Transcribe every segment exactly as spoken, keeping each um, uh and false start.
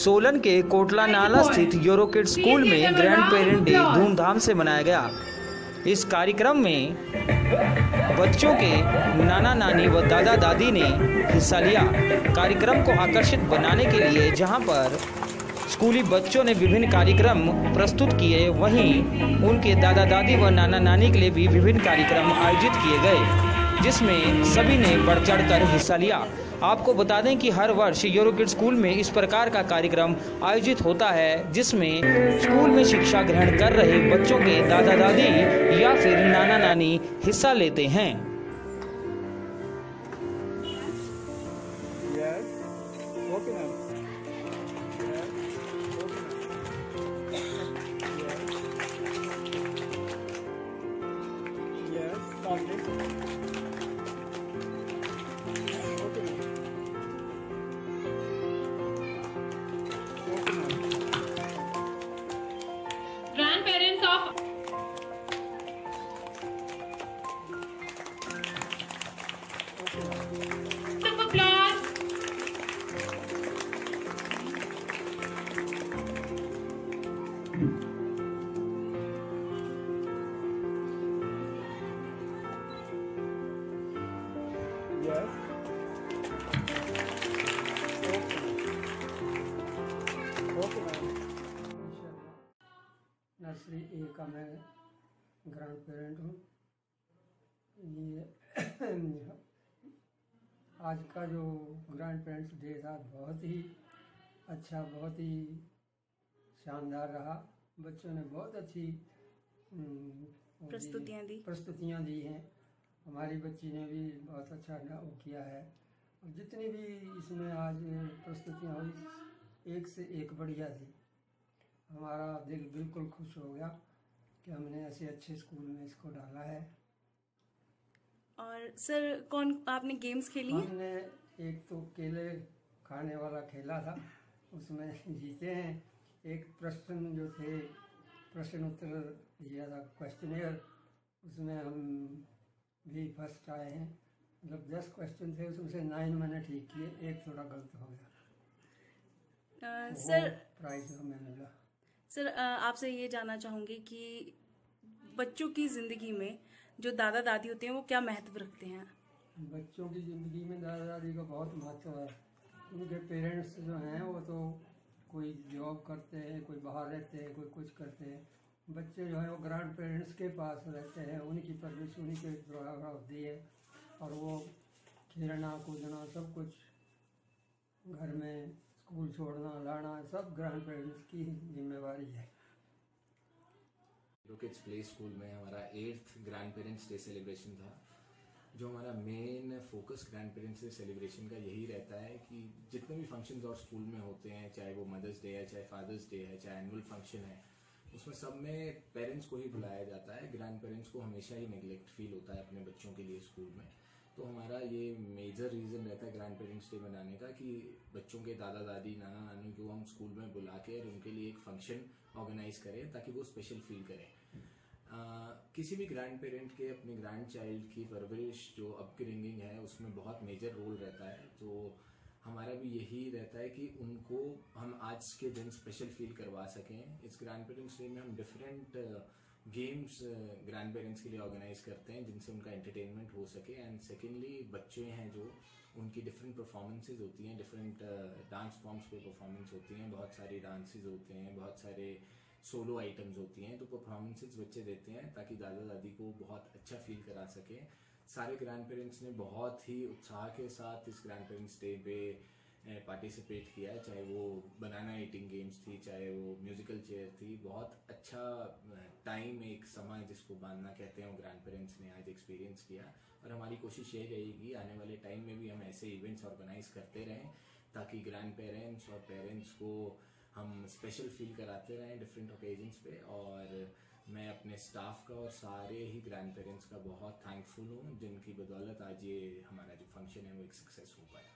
सोलन के कोटला नाला स्थित Eurokid school में ग्रैंड पेरेंट डे धूमधाम से मनाया गया। इस कार्यक्रम में बच्चों के नाना नानी व दादा दादी ने हिस्सा लिया। कार्यक्रम को आकर्षित बनाने के लिए जहां पर स्कूली बच्चों ने विभिन्न कार्यक्रम प्रस्तुत किए, वहीं उनके दादा दादी व नाना नानी के लिए भी विभिन्न कार्यक्रम आयोजित किए गए, जिसमें सभी ने बढ़ चढ़ कर हिस्सा लिया। आपको बता दें कि हर वर्ष यूरोकिड स्कूल में इस प्रकार का कार्यक्रम आयोजित होता है, जिसमें स्कूल में शिक्षा ग्रहण कर रहे बच्चों के दादा दादी या फिर नाना नानी हिस्सा लेते हैं। Grandparents of applause. Yes. Okay, ma'am. Nursery A का मैं ग्रैंड पेरेंट हूँ। ये आज का जो ग्रैंड पेरेंट्स डे था बहुत ही अच्छा, बहुत ही शानदार रहा। बच्चों ने बहुत अच्छी प्रस्तुतियाँ दी प्रस्तुतियाँ दी हैं। हमारी बच्ची ने भी बहुत अच्छा वो किया है। और जितनी भी इसमें आज प्रस्तुतियाँ हुई, एक से एक बढ़िया थी। हमारा दिल बिल्कुल खुश हो गया कि हमने ऐसे अच्छे स्कूल में इसको डाला है। और सर, कौन आपने गेम्स खेली हैं? हमने एक तो केले खाने वाला खेला था, उसमें जीते हैं। एक प्रश्न जो थे, प्रश्न उत्तर दिया था, क्वेश्चनियर, उसमें हम भी फर्स्ट आए हैं। मतलब दस क्वेश्चन थे, उसमें से नाइन मैंने ठीक किए, एक थोड़ा गलत हो गया। आ, सर प्राइज हमें मिला। सर, आपसे ये जानना चाहूँगी कि बच्चों की ज़िंदगी में जो दादा दादी होते हैं वो क्या महत्व रखते हैं? बच्चों की ज़िंदगी में दादा दादी का बहुत महत्व है। उनके पेरेंट्स जो हैं वो तो कोई जॉब करते हैं, कोई बाहर रहते हैं, कोई कुछ करते हैं। बच्चे जो हैं वो ग्रैंड पेरेंट्स के पास रहते हैं, उनकी परवरिश उन्हीं के द्वारा होती है। और वो खेलना कूदना सब कुछ घर में, स्कूल छोड़ना लाना, सब ग्रैंड पेरेंट्स की जिम्मेवारी है। यूरोकिड्स प्ले स्कूल में हमारा eighth grand parents day celebration था। जो हमारा main focus grand parents day celebration का यही रहता है कि जितने भी फंक्शंस और स्कूल में होते हैं, चाहे वो मदर्स डे है, चाहे फादर्स डे है, चाहे एनुअल फंक्शन है, उसमें सब में पेरेंट्स को ही बुलाया जाता है। ग्रैंड पेरेंट्स को हमेशा ही नेग्लेक्ट फील होता है अपने बच्चों के लिए स्कूल में। तो हमारा ये मेजर रीज़न रहता है ग्रैंड पेरेंट्स डे मनाने का कि बच्चों के दादा दादी नाना नानी को हम स्कूल में बुला के और उनके लिए एक फंक्शन ऑर्गेनाइज करें ताकि वो स्पेशल फील करें। आ, किसी भी ग्रैंड पेरेंट के अपने ग्रैंड चाइल्ड की परवरिश, जो अपब्रिंगिंग है, उसमें बहुत मेजर रोल रहता है। तो हमारा भी यही रहता है कि उनको हम आज के दिन स्पेशल फील करवा सकें। इस ग्रैंड पेरेंट्स डे में हम डिफरेंट गेम्स ग्रैंड पेरेंट्स के लिए ऑर्गेनाइज करते हैं जिनसे उनका एंटरटेनमेंट हो सके। एंड सेकेंडली, बच्चे हैं जो, उनकी डिफरेंट परफॉर्मेंसेज होती हैं, डिफरेंट डांस फॉर्म्स पे परफॉर्मेंस होती हैं, बहुत सारी डांसेस होते हैं, बहुत सारे सोलो आइटम्स होती हैं। तो परफॉर्मेंसेज बच्चे देते हैं ताकि दादा दादी को बहुत अच्छा फील करा सकें। सारे ग्रैंड पेरेंट्स ने बहुत ही उत्साह के साथ इस ग्रैंड पेरेंट्स डे पे पार्टिसिपेट किया है, चाहे वो बनाना ईटिंग गेम्स थी, चाहे वो म्यूजिकल चेयर थी। बहुत अच्छा टाइम, एक समय जिसको बांधना कहते हैं, वो ग्रैंड पेरेंट्स ने आज एक्सपीरियंस किया। और हमारी कोशिश ये रहेगी आने वाले टाइम में भी हम ऐसे इवेंट्स ऑर्गेनाइज करते रहें ताकि ग्रैंड पेरेंट्स और पेरेंट्स को हम स्पेशल फील कराते रहें डिफरेंट ओकेजन्स पे। और मैं अपने स्टाफ का और सारे ही ग्रैंड पेरेंट्स का बहुत थैंकफुल हूँ, जिनकी बदौलत आज ये हमारा जो फंक्शन है वो एक सक्सेस हो पाया।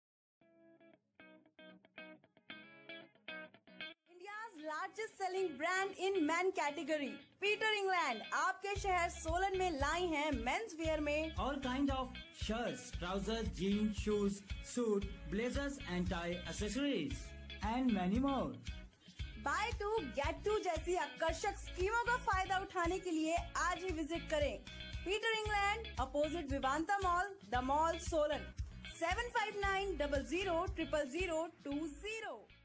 Largest selling brand in men category Peter England आपके शहर सोलन में लाई हैं मेंस वियर में all kind of shirts, trousers, jeans, shoes, suit, blazers and tie accessories and many more. Buy two get two जैसी आकर्षक स्कीमों का फायदा उठाने के लिए आज ही विजिट करें Peter England, opposite Vivanta mall, the mall, Solan. Seven five nine double zero triple zero two zero.